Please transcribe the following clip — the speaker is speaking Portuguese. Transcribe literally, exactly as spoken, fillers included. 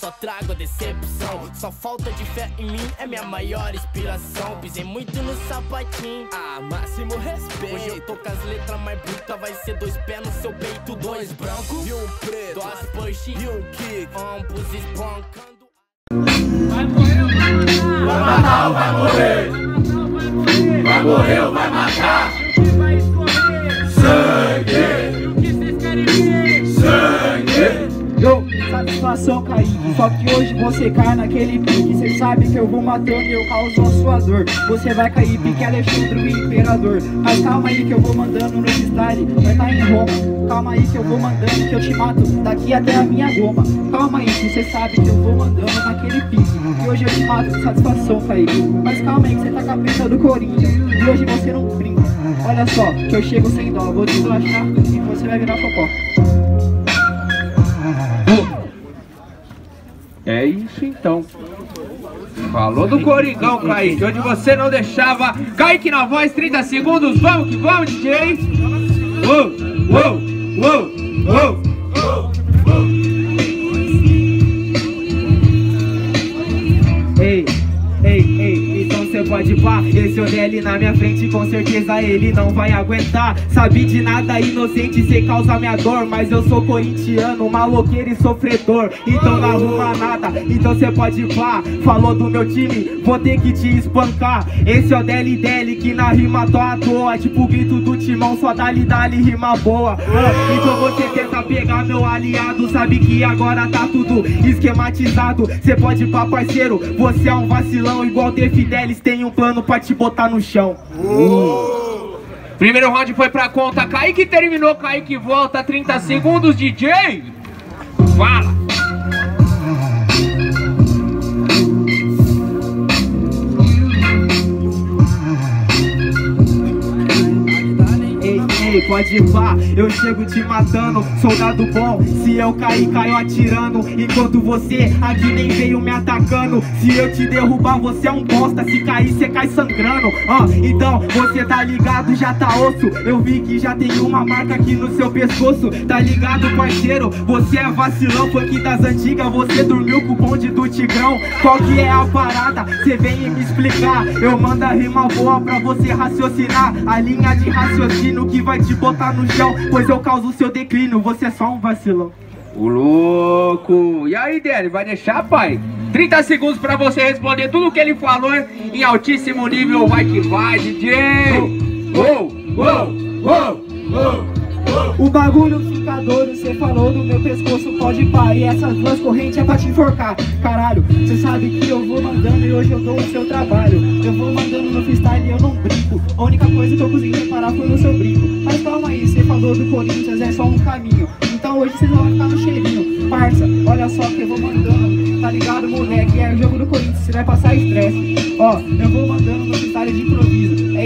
só trago a decepção. Só falta de fé em mim é minha maior inspiração. Pisei muito no sapatinho, ah, máximo respeito. Hoje eu tô com as letras mais brutas, vai ser dois pés no seu peito. Dois brancos e um preto, dois push e um kick, ambos espancando. Vai morrer ou vai matar? Vai matar ou vai morrer? Vai morrer ou vai matar? O que vai escorrer? Sangue! E o que vocês querem ver? Sangue! Yo, satisfação, Kaique. Só que hoje você cai naquele pique. Cê sabe que eu vou matando e eu causo a sua dor. Você vai cair pique Alexandre, o imperador. Mas calma aí que eu vou mandando no freestyle. Vai tá em Roma. Calma aí que eu vou mandando que eu te mato daqui até a minha goma. Calma aí que cê sabe que eu vou mandando naquele pique. E hoje eu te mato com satisfação, Kaique. Mas calma aí que cê tá com a peça do Corinthians. E hoje você não brinca. Olha só, que eu chego sem dó. Vou te achar e você vai virar focó. É isso então. Falou do Coringão, Kaique, onde você não deixava. Kaique na voz, trinta segundos, vamos que vamos, D J! Uou, uou, uou, uou, uou. Ei, ei, ei, então cê pode pá. Esse O D L na minha frente, com certeza ele não vai aguentar. Sabe de nada, inocente, cê causa minha dor. Mas eu sou corintiano, maloqueiro e sofredor. Então não arruma nada, então cê pode pá. Falou do meu time, vou ter que te espancar. Esse O D L D L que na rima tô à toa. Tipo o grito do timão, só dali dali rima boa. ah, Então você tenta pegar meu aliado. Sabe que agora tá tudo esquematizado. Cê pode pá, parceiro, você é um vacilão. Igual The Fidelis, tem um plano pra te botar no chão. uh. Primeiro round foi pra conta, Kaique terminou, Kaique volta, trinta segundos, D J! Fala! Ei, pode ir pá, eu chego te matando, soldado bom. Se eu cair, caio atirando. Enquanto você aqui nem veio me atacando. Se eu te derrubar, você é um bosta. Se cair, você cai sangrando. ah, Então, você tá ligado, já tá osso. Eu vi que já tem uma marca aqui no seu pescoço. Tá ligado, parceiro? Você é vacilão, funk das antigas. Você dormiu com o bonde do Tigrão. Qual que é a parada? Cê vem me explicar. Eu mando a rima boa pra você raciocinar. A linha de raciocínio que vai te botar no chão, pois eu causo o seu declínio, você é só um vacilão. O louco! E aí, D L, vai deixar, pai? trinta segundos pra você responder tudo que ele falou em altíssimo nível. Vai que vai, D J! Uou, uou, uou, uou. O bagulho fica doido, cê falou do meu pescoço, pode parar. E essas duas correntes é pra te enforcar. Caralho, cê sabe que eu vou mandando e hoje eu dou o seu trabalho. Eu vou mandando no freestyle e eu não brinco. A única coisa que eu consegui reparar foi no seu brinco. Mas calma aí, cê falou do Corinthians, é só um caminho. Então hoje vocês vão ficar no cheirinho. Parça, olha só que eu vou mandando. Tá ligado, moleque? É o jogo do Corinthians, você vai passar estresse. Ó, eu vou mandando no freestyle de improviso.